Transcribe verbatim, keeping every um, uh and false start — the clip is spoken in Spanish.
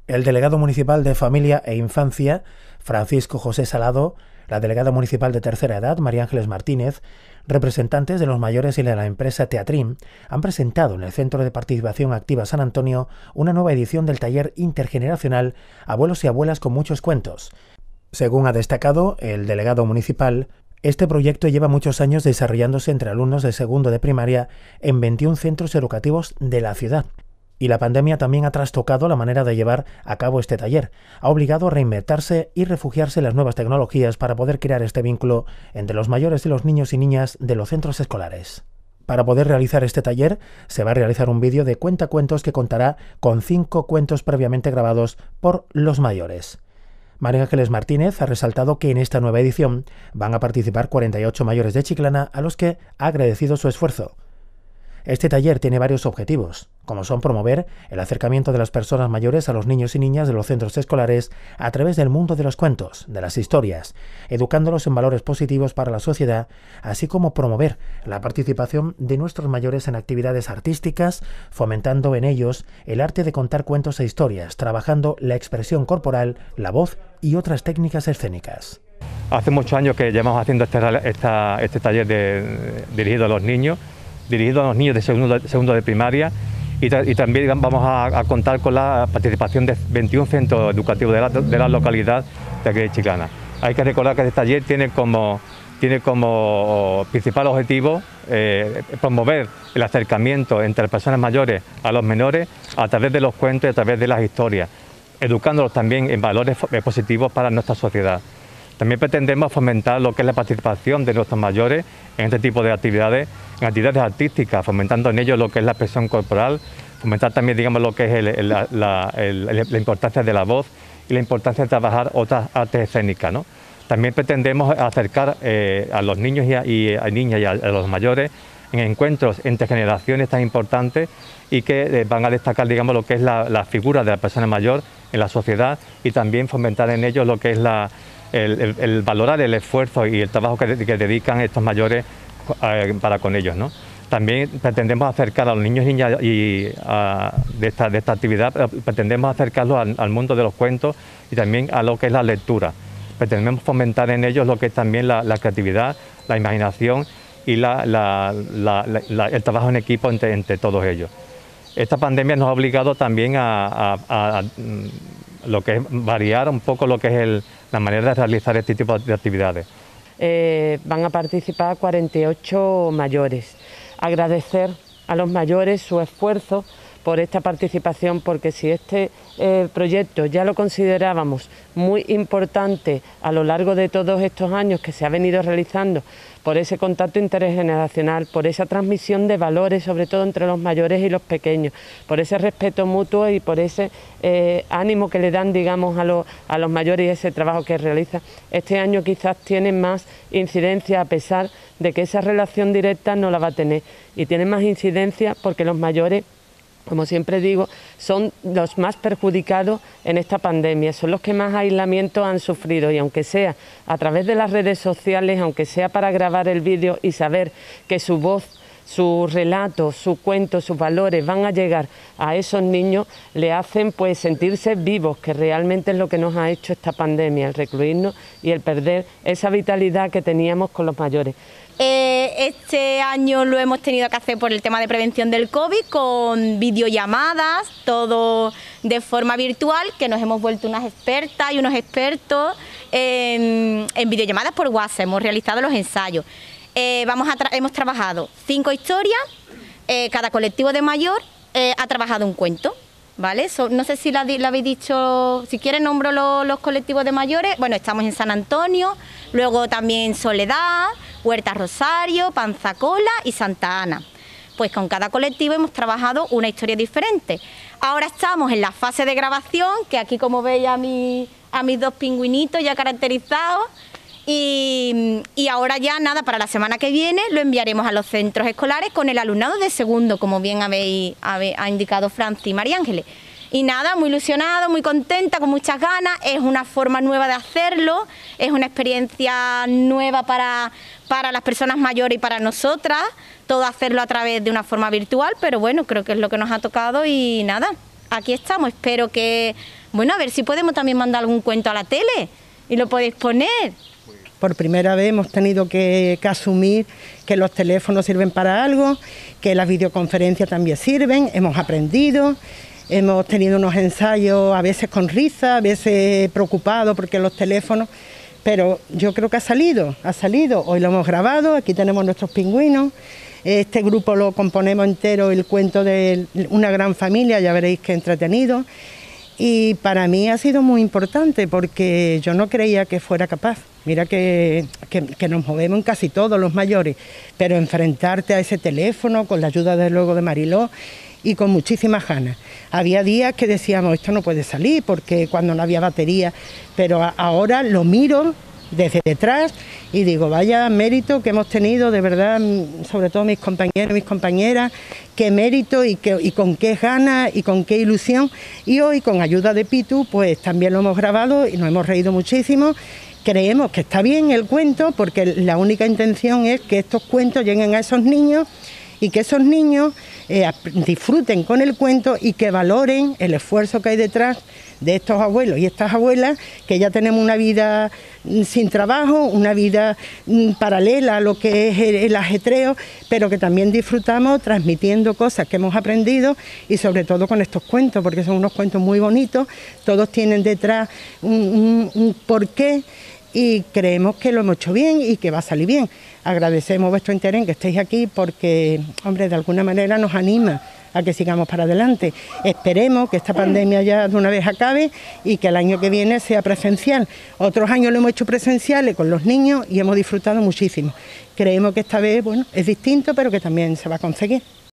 El delegado municipal de Familia e Infancia, Francisco José Salado, la delegada municipal de Tercera Edad, María Ángeles Martínez, representantes de los mayores y de la empresa Teatrín han presentado en el Centro de Participación Activa San Antonio una nueva edición del taller intergeneracional Abuelos y Abuelas con muchos cuentos. Según ha destacado el delegado municipal, este proyecto lleva muchos años desarrollándose entre alumnos de segundo de primaria en veintiún centros educativos de la ciudad. Y la pandemia también ha trastocado la manera de llevar a cabo este taller. Ha obligado a reinventarse y refugiarse en las nuevas tecnologías para poder crear este vínculo entre los mayores y los niños y niñas de los centros escolares. Para poder realizar este taller, se va a realizar un vídeo de cuentacuentos que contará con cinco cuentos previamente grabados por los mayores. María Ángeles Martínez ha resaltado que en esta nueva edición van a participar cuarenta y ocho mayores de Chiclana a los que ha agradecido su esfuerzo. Este taller tiene varios objetivos, como son promover el acercamiento de las personas mayores a los niños y niñas de los centros escolares a través del mundo de los cuentos, de las historias, educándolos en valores positivos para la sociedad, así como promover la participación de nuestros mayores en actividades artísticas, fomentando en ellos el arte de contar cuentos e historias, trabajando la expresión corporal, la voz y otras técnicas escénicas. Hace muchos años que llevamos haciendo este, esta, este taller de, dirigido a los niños, dirigido a los niños de segundo, segundo de primaria y, y también vamos a, a contar con la participación de veintiún centros educativos de la, de la localidad de aquí de Chiclana. Hay que recordar que este taller tiene como, tiene como principal objetivo eh, promover el acercamiento entre las personas mayores a los menores a través de los cuentos y a través de las historias, educándolos también en valores positivos para nuestra sociedad. También pretendemos fomentar lo que es la participación de nuestros mayores en este tipo de actividades, en actividades artísticas, fomentando en ellos lo que es la expresión corporal, fomentar también, digamos, lo que es el, el, la, la, el, la importancia de la voz y la importancia de trabajar otras artes escénicas, ¿no? También pretendemos acercar eh, a los niños y a, y a niñas y a, a los mayores en encuentros entre generaciones tan importantes y que eh, van a destacar, digamos, lo que es la, la figura de la persona mayor en la sociedad y también fomentar en ellos lo que es la El, el, el valorar el esfuerzo y el trabajo que, que dedican estos mayores eh, para con ellos, ¿no? También pretendemos acercar a los niños y niñas y, a, de, esta, de esta actividad, pretendemos acercarlos al, al mundo de los cuentos y también a lo que es la lectura. Pretendemos fomentar en ellos lo que es también la, la creatividad, la imaginación y la, la, la, la, la, el trabajo en equipo entre, entre todos ellos. Esta pandemia nos ha obligado también a, a, a, a lo que es variar un poco lo que es el, la manera de realizar este tipo de actividades. Eh, van a participar cuarenta y ocho mayores. Agradecer a los mayores su esfuerzo por esta participación, porque si este eh, proyecto ya lo considerábamos muy importante a lo largo de todos estos años que se ha venido realizando, por ese contacto intergeneracional, por esa transmisión de valores, sobre todo entre los mayores y los pequeños, por ese respeto mutuo y por ese eh, ánimo que le dan, digamos, a, lo, a los mayores y ese trabajo que realizan. Este año quizás tiene más incidencia, a pesar de que esa relación directa no la va a tener, y tiene más incidencia porque los mayores, como siempre digo, son los más perjudicados en esta pandemia, son los que más aislamiento han sufrido, y aunque sea a través de las redes sociales, aunque sea para grabar el vídeo y saber que su voz, su relato, su cuento, sus valores van a llegar a esos niños, le hacen pues sentirse vivos, que realmente es lo que nos ha hecho esta pandemia, el recluirnos y el perder esa vitalidad que teníamos con los mayores. Eh, este año lo hemos tenido que hacer por el tema de prevención del COVID, con videollamadas, todo de forma virtual, que nos hemos vuelto unas expertas y unos expertos en, en videollamadas por WhatsApp. Hemos realizado los ensayos. Eh, vamos a tra hemos trabajado cinco historias, eh, cada colectivo de mayor eh, ha trabajado un cuento, ¿vale? So, no sé si lo habéis dicho, si quieren nombro lo, los colectivos de mayores. Bueno, estamos en San Antonio, luego también Soledad, Huerta Rosario, Panzacola y Santa Ana. Pues con cada colectivo hemos trabajado una historia diferente. Ahora estamos en la fase de grabación, que aquí, como veis, a, mi, a mis dos pingüinitos ya caracterizados. Y, y ahora ya nada, para la semana que viene lo enviaremos a los centros escolares con el alumnado de segundo, como bien habéis, habéis ha indicado Franci y María Ángeles. Y nada, muy ilusionada, muy contenta, con muchas ganas. Es una forma nueva de hacerlo, es una experiencia nueva para, para las personas mayores y para nosotras, todo hacerlo a través de una forma virtual, pero bueno, creo que es lo que nos ha tocado y nada, aquí estamos. Espero que, bueno, a ver si podemos también mandar algún cuento a la tele y lo podéis poner. Por primera vez hemos tenido que, que asumir que los teléfonos sirven para algo, que las videoconferencias también sirven, hemos aprendido, hemos tenido unos ensayos a veces con risa, a veces preocupados porque los teléfonos, pero yo creo que ha salido, ha salido, hoy lo hemos grabado, aquí tenemos nuestros pingüinos, este grupo lo componemos entero, el cuento de una gran familia, ya veréis qué entretenido. Y para mí ha sido muy importante porque yo no creía que fuera capaz. Mira que, que, que nos movemos en casi todos los mayores, pero enfrentarte a ese teléfono con la ayuda de luego de Mariló y con muchísimas ganas. Había días que decíamos, esto no puede salir porque cuando no había batería, pero a, ahora lo miro desde detrás y digo, vaya mérito que hemos tenido, de verdad, sobre todo mis compañeros y mis compañeras, qué mérito y, qué, y con qué ganas y con qué ilusión. Y hoy, con ayuda de Pitu, pues también lo hemos grabado y nos hemos reído muchísimo. Creemos que está bien el cuento porque la única intención es que estos cuentos lleguen a esos niños y que esos niños eh, disfruten con el cuento y que valoren el esfuerzo que hay detrás de estos abuelos y estas abuelas, que ya tenemos una vida sin trabajo, una vida paralela a lo que es el, el ajetreo, pero que también disfrutamos transmitiendo cosas que hemos aprendido y sobre todo con estos cuentos, porque son unos cuentos muy bonitos, todos tienen detrás un, un, un porqué y creemos que lo hemos hecho bien y que va a salir bien. Agradecemos vuestro interés en que estéis aquí porque, hombre, de alguna manera nos anima a que sigamos para adelante. Esperemos que esta pandemia ya de una vez acabe y que el año que viene sea presencial. Otros años lo hemos hecho presenciales con los niños y hemos disfrutado muchísimo. Creemos que esta vez, bueno, es distinto, pero que también se va a conseguir.